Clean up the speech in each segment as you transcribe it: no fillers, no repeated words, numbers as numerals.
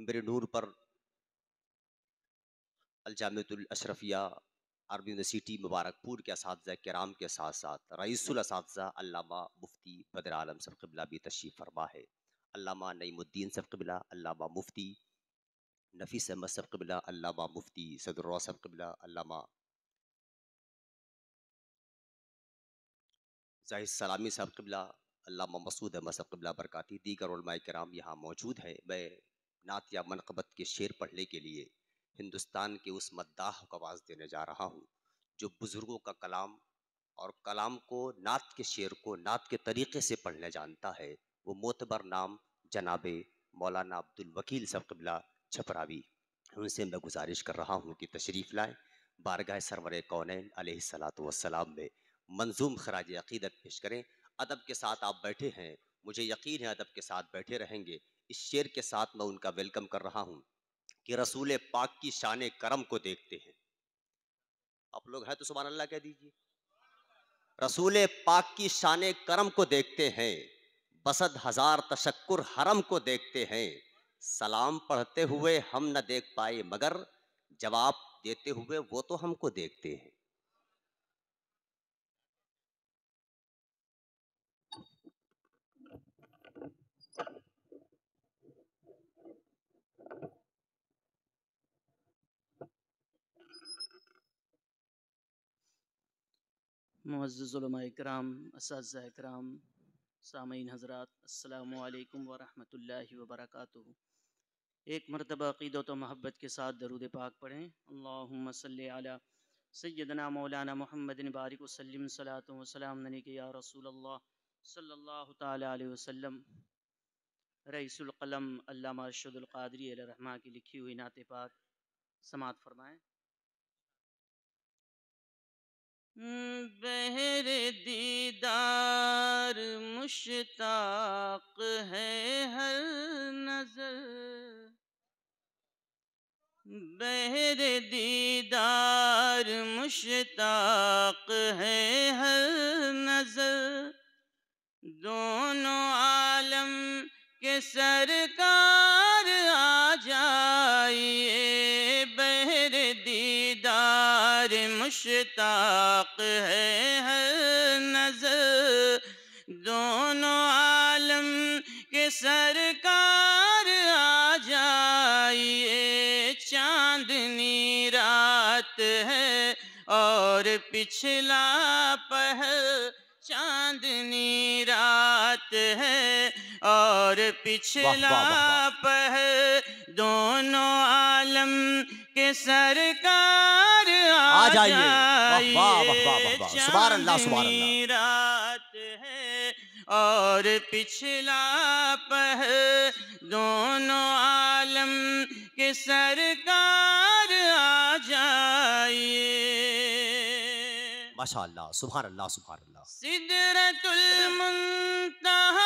میرے نور پر الجامعۃ الاشرفیہ عربی یونیورسٹی مبارک پور کے اساتذہ کرام کے ساتھ ساتھ رئیس الاساتذہ علامہ مفتی بدر عالم صاحب قبلہ بھی تشریف فرما ہے، علامہ نعیم الدین صاحب قبلہ، علامہ مفتی نفیس احمد صاحب قبلہ، علامہ مفتی صدر الروح صاحب قبلہ، علامہ زاہد سلامی صاحب قبلہ، علامہ مسعود احمد صاحب قبلہ برکاتی، دیگر علماء کرام یہاں موجود ہیں۔ میں نعت یا منقبت کے شعر پڑھنے کے لیے ہندوستان کے اس مداح کو آواز دینے جا رہا ہوں جو بزرگوں کا کلام اور کلام کو، نعت کے شعر کو نعت کے طریقے سے پڑھنا جانتا ہے، وہ معتبر نام جناب مولانا عبد الوکیل صاحب قبلہ چھپراوی۔ ان سے میں گزارش کر رہا ہوں کہ تشریف لائیں، بارگاہ سرور کونین علیہ الصلوۃ والسلام میں منظوم خراج عقیدت پیش کریں۔ ادب کے ساتھ آپ بیٹھے ہیں، مجھے یقین ہے ادب کے ساتھ بیٹھے رہیں گے۔ اس شعر کے ساتھ میں ان کا ویلکم کر رہا ہوں کہ رسول پاک کی شان کرم کو دیکھتے ہیں۔ آپ لوگ ہیں تو سبحان اللہ کہہ دیجئے۔ رسول پاک کی شان کرم کو دیکھتے ہیں، بسد ہزار تشکر حرم کو دیکھتے ہیں۔ سلام پڑھتے ہوئے ہم نہ دیکھ پائے مگر جواب دیتے ہوئے وہ تو ہم کو دیکھتے ہیں۔ معزز علماء اکرام، اساتذہ اکرام، سامعین حضرات، السلام علیکم ورحمۃ اللہ وبرکاتہ۔ ایک مرتبہ عقیدت و محبت کے ساتھ درود پاک پڑھیں۔ اللہم صلی علی سیدنا مولانا محمد بارک وسلم صلاۃ و سلام علیک یا رسول اللہ صلی اللہ تعالی علیہ وسلم۔ رئیس القلم علامہ ارشد القادری علیہ رحمہ کی لکھی ہوئی نعت پاک سماعت فرمائیں۔ بہر دیدار مشتاق ہے ہر نظر، بہر دیدار مشتاق ہے ہر نظر، دونوں عالم کے سرکار آ جائیے، بہر دیدار مشتاق ہے ہر نظر، دونوں عالم کے سرکار آ جائیے، چاندنی رات ہے اور پچھلا پہر، چاندنی رات ہے اور پچھلا پہر، دونوں عالم کے سرکار آ جائیے، چاندنی رات ہے اور پچھلا پہر، دونوں عالم کے سرکار آ جائیے۔ ماشاءاللہ، سبحان اللہ، سبحان اللہ۔ سدرۃ المنتہا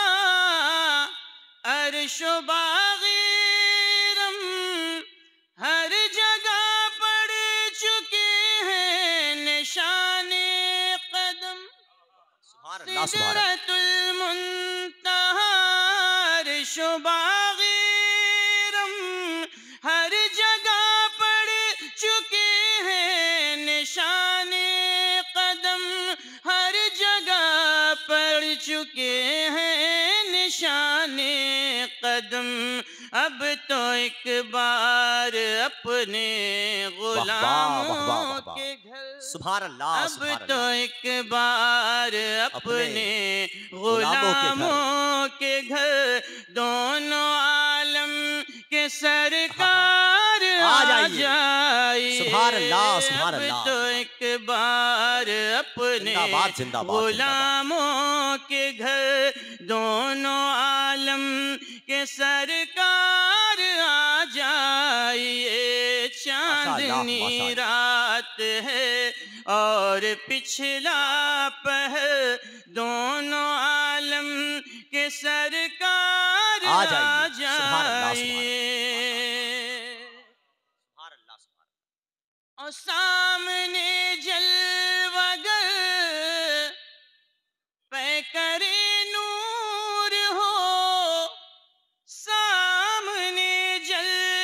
عرش و باغیرم، ہر جگہ پڑ چکے ہیں نشان قدم، سدرۃ المنتہا عرش و باغیرم، ہر جگہ پڑ چکے ہیں نشان قدم، ہر جگہ پڑ چکے ہیں نشان قدم، اب تو ایک بار اپنے غلاموں کے گھر، سبحان اللہ، اب تو ایک بار اپنے غلاموں کے گھر، دونوں عالم کے سرکار آ جائیے، اب تو ایک بار اپنے غلاموں کے گھر، دونوں عالم کے سرکار آ جائیے، چاندنی رات ہے اور پچھلا پہر، دونوں عالم کے سرکار آ جائیے، اور سامنے جلوہ گر پیکر نور ہو، سامنے جلوہ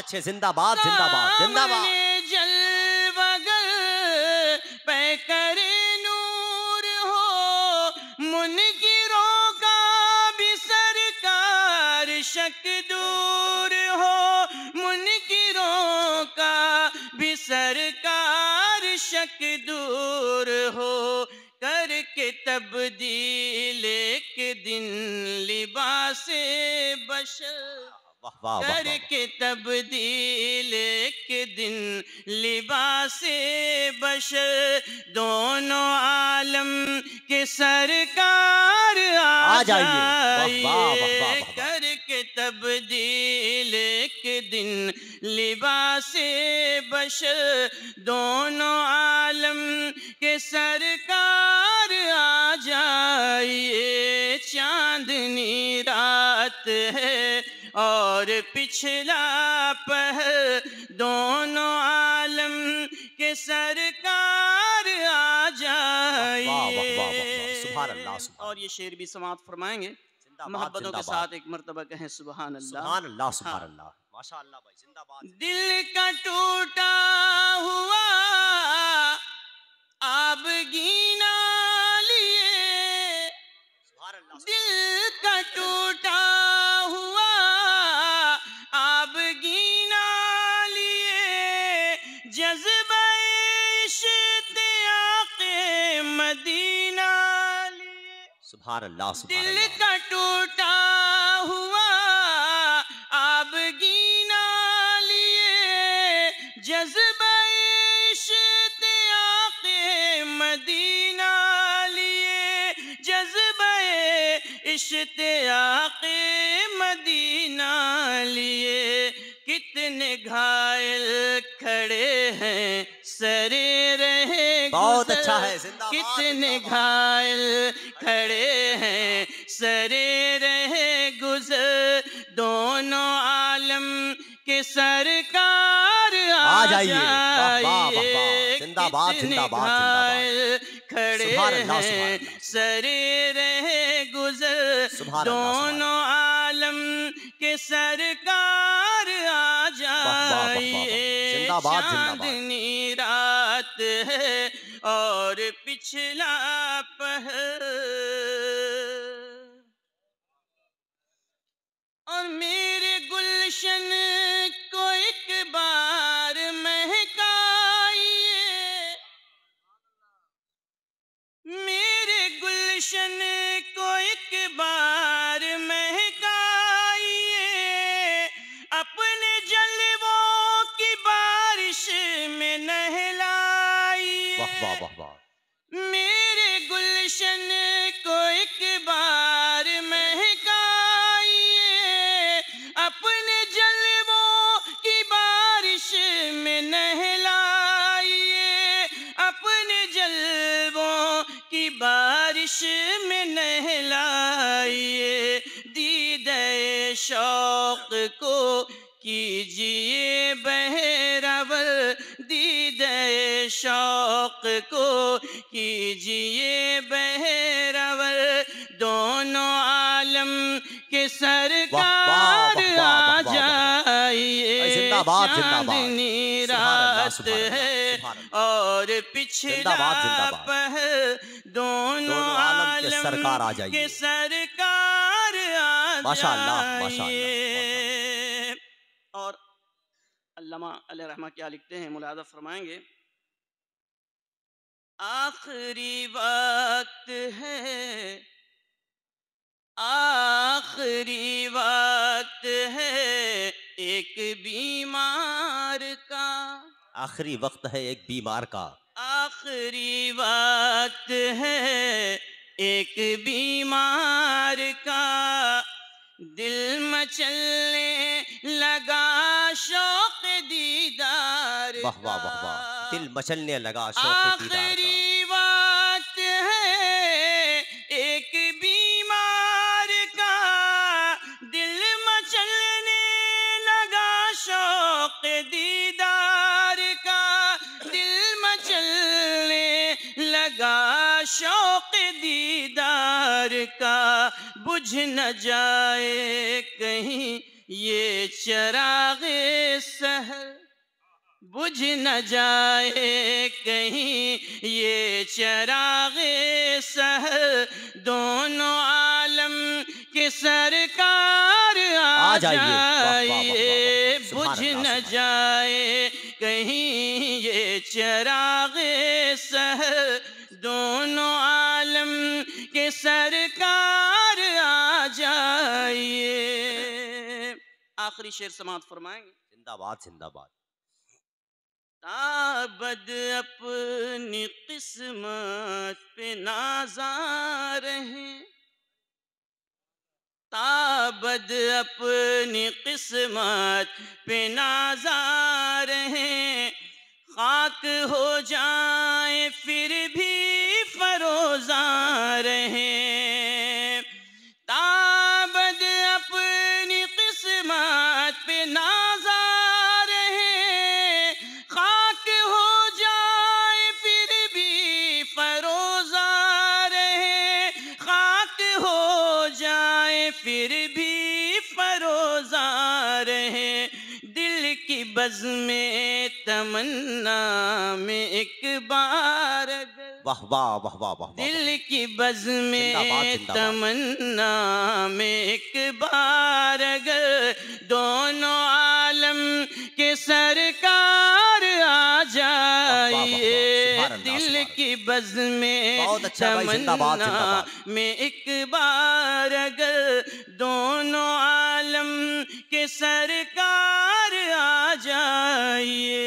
اچھے زندہ باد زندہ باد زندہ باد جلوگر پہ کرے نور ہو منکروں کا بھی سرکار شک دور ہو منکروں کا بھی سرکار شک دور ہو کر کے تبدیل ایک دن لباس بشر کر کے تبدیل ایک دن لباس بشر دونوں عالم کے سرکار آ جائیے کر کے تبدیل ایک دن لباس بشر دونوں عالم کے سرکار آ جائیے چاندنی رات ہے اور پچھلا پہر دونوں عالم کے سرکار آ جائیے اور یہ شعر بھی سماعت فرمائیں گے محبتوں کے ساتھ ایک مرتبہ کہیں سبحان اللہ سبحان اللہ سبحان اللہ ماشاءاللہ بھائی زندہ باد دل کا ٹوٹا ہوا آب گینا لیے دل کا ٹوٹا ہوا آب گینا لیے جذبہ اشتیاق مدینہ لیے سبحان اللہ دل کا ٹوٹا ہوا آب گینا لیے جذبہ اشتیاق مدینہ لیے جذبہ اشتیاق مدینہ لیے کتنے گھائل کھڑے ہیں سرے رہے بہت اچھا ہے زندہ باد کتنے گھائل کھڑے ہیں سرے رہے گزر دونوں عالم کے سرکار آ جائیے زندہ باد زندہ باد گھائل کھڑے ہیں سرے رہے گزر دونوں عالم کے سرکار آ جائیے چاندنی رات ہے اور پچھلا پہر اور میرے گلشن کو ایک بار مہکائیے میرے گلشن کو ایک بار مہکائیے اپنے جلووں کی بارش میں نہلائیے میرے گلشن کو ایک بار مہکائیے اپنے جلووں کی بارش میں نہلائیے اپنے جلووں کی بارش میں نہلائیے دیدہ شوق کو کیجئے بہرور دیدہ شوق کو کیجئے بہرور دونوں عالم کے سرکار آ جائیے چاندنی رات ہے اور پچھلا پہر دونوں عالم کے سرکار آ جائیے اور علامہ علیہ رحمہ کیا لکھتے ہیں ملاحظہ فرمائیں گے آخری وقت ہے آخری وقت ہے ایک بیمار کا آخری وقت ہے ایک بیمار کا آخری وقت ہے ایک بیمار کا دل مچلنے لگا شوق دیدار واہ واہ واہ واہ دل مچلنے لگا شوق دیدار کا آخری وقت ہے ایک بیمار کا دل مچلنے لگا شوق دیدار کا دل مچلنے لگا شوق دیدار کا بجھ نہ جائے کہیں یہ چراغ سحر بجھ نہ جائے کہیں، یہ چراغ سحر دونوں عالم کے سرکار آ جائیے، بجھ نہ جائے کہیں یہ چراغ سحر دونوں عالم کے سرکار آ جائیے۔ آخری شعر سماعت فرمائیں گے۔ زندہ باد زندہ باد۔ تابد اپنی قسمت پہ نازاں رہیں، تابد اپنی قسمت پہ نازاں رہیں، خاک ہو جائیں پھر بھی فروزاں رہیں، تابد اپنی قسمت پہ نازاں رہیں، خاک ہو جائیں پھر بھی فروزاں رہیں، خاک ہو جائیں پھر بھی فروزاں رہیں، دل کی بزم تمنا میں ایک بار واہ واہ واہ واہ واہ، دل کی بزم تمنا میں ایک بار اگر دونوں عالم کے سرکار آ جائیے، دل کی بزم تمنا میں ایک بار اگر دونوں عالم کے سرکار آ جائیے۔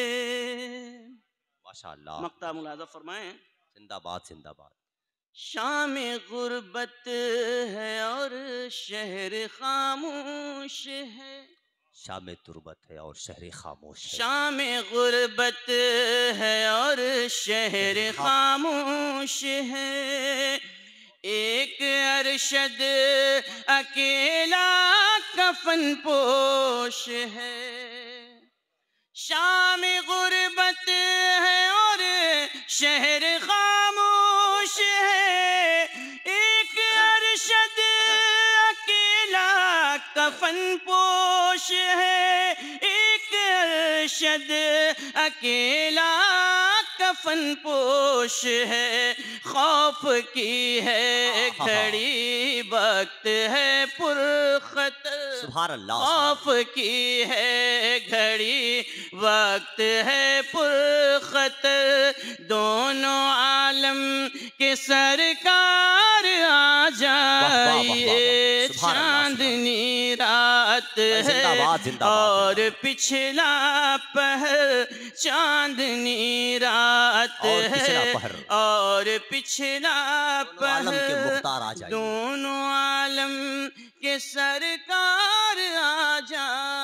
ماشاءاللہ، مقطع ملاحظہ فرمائیں۔ زندہ باد زندہ باد۔ شام غربت ہے اور شہر خاموش ہے، شام تربت ہے اور شہر خاموش ہے، شام غربت ہے اور شہر خاموش ہے، ایک ارشد اکیلا کفن پوش ہے، شام غربت ہے اور شہر خاموش ہے، ایک ارشد اکیلا کفن پوش ہے، ایک ارشد اکیلا کفن پوش ہے، خوف کی ہے گھڑی وقت ہے پرخطر، سبحان اللہ، خوف کی ہے گھڑی وقت ہے پرخطر، دونوں عالم کے سرکار آ جائیے، چاندنی رات ہے اور پچھلا پہر، چاندنی رات ہے اور پچھلا پہر، دونوں عالم کے سرکار آ جائیے۔